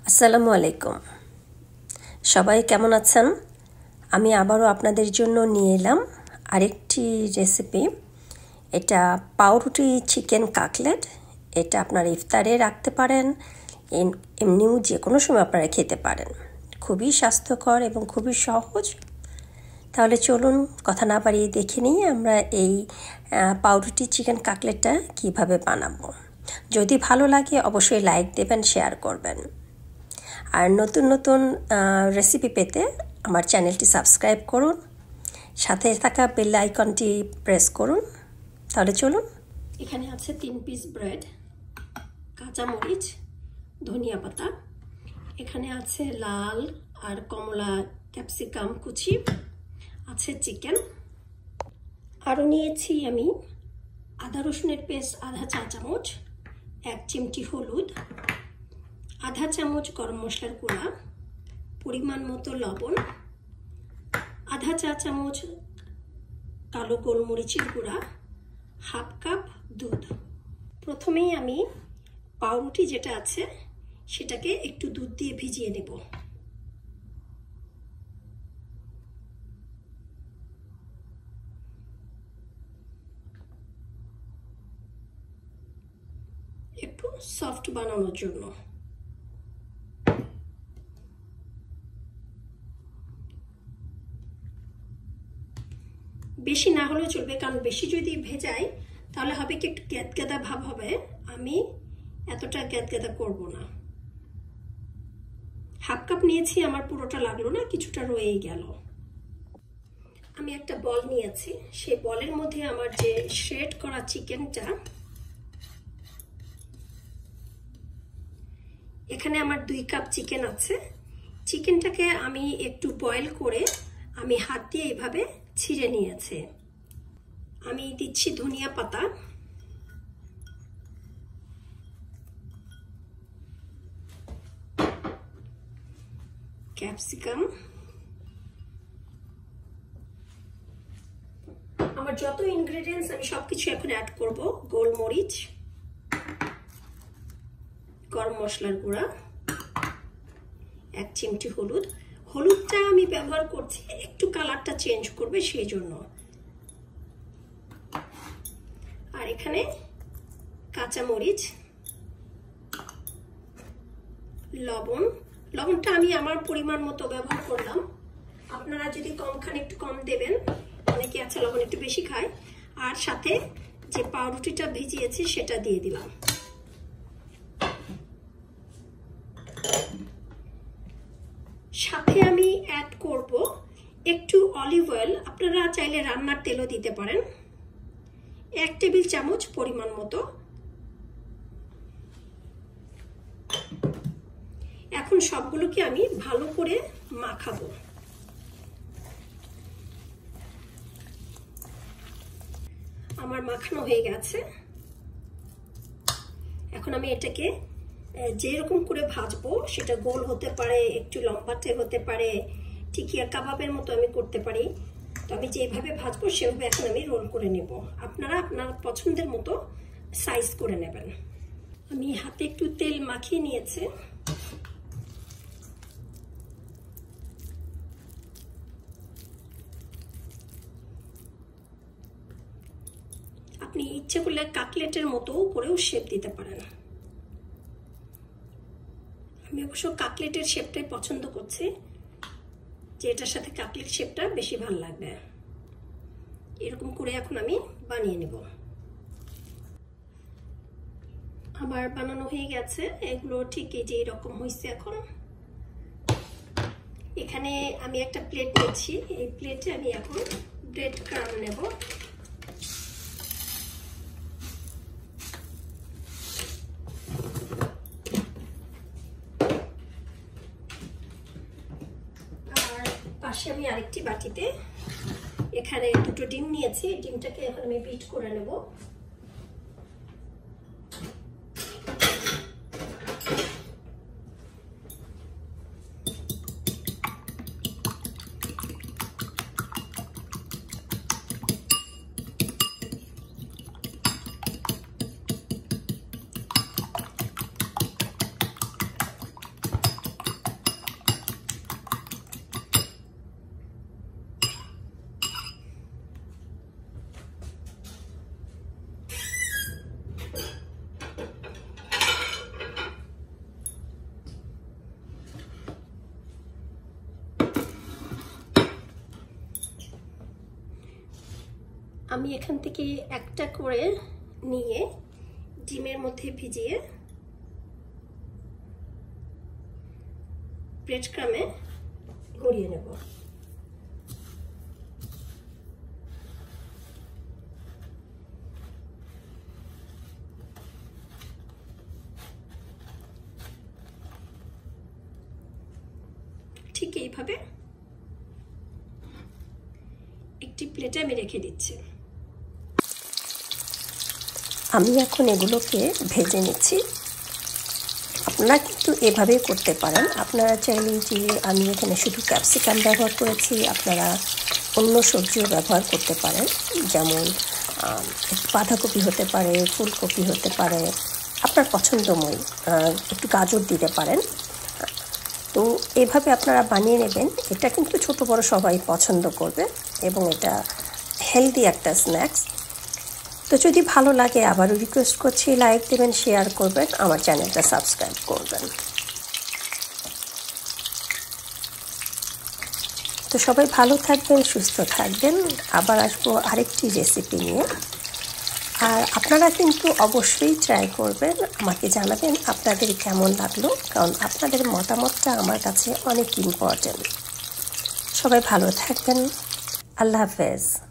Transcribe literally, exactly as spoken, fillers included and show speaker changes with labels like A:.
A: আসসালামু আলাইকুম। সবাই কেমন আছেন? আমি আবারও আপনাদের জন্য নিয়ে এলাম আরেকটি রেসিপি। এটা পাউরুটি চিকেন কাটলেট। এটা আপনারা ইফতারে রাখতে পারেন, এমনিও যে কোনো সময় আপনারা খেতে পারেন। খুবই স্বাস্থ্যকর এবং খুবই সহজ। তাহলে চলুন কথা না বাড়িয়ে দেখে নিই আমরা এই পাউরুটি চিকেন কাটলেটটা কিভাবে বানাবো। যদি ভালো লাগে অবশ্যই লাইক দেবেন, শেয়ার করবেন। আর নতুন নতুন রেসিপি পেতে আমার চ্যানেলটি সাবস্ক্রাইব করুন, সাথে থাকা বেল আইকনটি প্রেস করুন। তাহলে চলুন। এখানে আছে তিন পিস ব্রেড, কাঁচামরিচ, ধনিয়া পাতা, এখানে আছে লাল আর কমলা ক্যাপসিকাম কুচি, আছে চিকেন। আরও নিয়েছি আমি আদা রসুনের পেস্ট আধা চা চামচ, এক চিমটি হলুদ, আধা চামচ গরম মশলার গুঁড়া, পরিমাণ মতো লবণ, আধা চা চামচ কালো গোলমরিচের গুঁড়া, হাফ কাপ দুধ। প্রথমেই আমি পাউরুটি যেটা আছে সেটাকে একটু দুধ দিয়ে ভিজিয়ে নেব। একটু সফট বানানোর জন্য। বেশি না হলেও চলবে, কারণ বেশি যদি ভেজাই তাহলে হবে কি একটু গ্যাদগ্যাদা ভাব হবে। আমি এতটা গ্যাদগ্যাদা করব না। হাফ কাপ নিয়েছি, আমার পুরোটা লাগলো না, কিছুটা রয়েই গেল। আমি একটা বল নিয়েছি, সেই বলের মধ্যে আমার যে শ্রেড করা চিকেনটা, এখানে আমার দুই কাপ চিকেন আছে। চিকেনটাকে আমি একটু বয়েল করে আমি হাত দিয়ে এইভাবে ছিঁড়ে নিয়েছি। আমি দিচ্ছি ধনিয়া পাতা, ক্যাপসিকাম, আমার যত ইনগ্রেডিয়েন্টস আমি সবকিছু এখন অ্যাড করব। গোলমরিচ, গরম মশলার গুঁড়া, এক চিমটি হলুদ। হলুদটা আমি ব্যবহার করছি একটু কালারটা চেঞ্জ করবে সেই জন্য। আর এখানে কাঁচামরিচ, লবণ। লবণটা আমি আমার পরিমাণ মতো ব্যবহার করলাম, আপনারা যদি কম খান একটু কম দেবেন, অনেকে আছে লবণ একটু বেশি খায়। আর সাথে যে পাউরুটিটা ভিজিয়েছি সেটা দিয়ে দিলাম। সাথে আমি অ্যাড করব একটু অলিভ অয়েল, আপনারা চাইলে রান্নার তেলও দিতে পারেন, এক টেবিল চামচ পরিমাণ মতো। এখন সবগুলোকে আমি ভালো করে মাখাবো। আমার মাখানো হয়ে গেছে। এখন আমি এটাকে যেরকম করে ভাজবো, সেটা গোল হতে পারে, একটু লম্বাটে হতে পারে, টিকিয়া কাবাবের মতো আমি করতে পারি। তো আমি যেভাবে ভাজবো সেভাবে এখন আমি রোল করে নেব। আপনারা আপনার পছন্দের মতো সাইজ করে নেবেন। আমি হাতে একটু তেল মাখিয়ে নিয়েছি। আপনি ইচ্ছে করলে কাটলেটের মতো করেও শেপ দিতে পারেন। আমি অবশ্য কাটলেটের শেপটাই পছন্দ করছি, যে এটার সাথে কাটলেট শেপটা বেশি ভালো লাগবে। এরকম করে এখন আমি বানিয়ে নেব। আমার বানানো হয়ে গেছে, এগুলো ঠিক এই যে এরকম হয়েছে। এখন এখানে আমি একটা প্লেট নিচ্ছি, এই প্লেটে আমি এখন ব্রেড ক্রাম্ব নেব। পাশে আমি আরেকটি বাটিতে এখানে দুটো ডিম নিয়েছি, ডিমটাকে এখন আমি বিট করে নেব। আমি এখান থেকে একটা করে নিয়ে ডিমের মধ্যে ভিজিয়ে ব্রেড ক্রামে গড়িয়ে নেব। ঠিক এইভাবে একটি প্লেটে আমি রেখে দিচ্ছি। আমি এখন এগুলোকে ভেজে নিচ্ছি। আপনারা কিন্তু এভাবেই করতে পারেন। আপনারা চাইলে যে আমি এখানে শুধু ক্যাপসিকাম ব্যবহার করেছি, আপনারা অন্য সবজিও ব্যবহার করতে পারেন, যেমন বাঁধাকপি হতে পারে, ফুলকপি হতে পারে, আপনার পছন্দময় একটু গাজর দিতে পারেন। তো এভাবে আপনারা বানিয়ে নেবেন। এটা কিন্তু ছোট বড় সবাই পছন্দ করবে এবং এটা হেলদি একটা স্ন্যাক্স। তো যদি ভালো লাগে আবারও রিকোয়েস্ট করছি, লাইক দেবেন, শেয়ার করবেন, আমার চ্যানেলটা সাবস্ক্রাইব করবেন। তো সবাই ভালো থাকবেন, সুস্থ থাকবেন। আবার আসবো আরেকটি রেসিপি নিয়ে। আর আপনারা কিন্তু অবশ্যই ট্রাই করবেন, আমাকে জানাবেন আপনাদের কেমন লাগলো, কারণ আপনাদের মতামতটা আমার কাছে অনেক ইম্পর্ট্যান্ট। সবাই ভালো থাকবেন। আল্লাহ হাফেজ।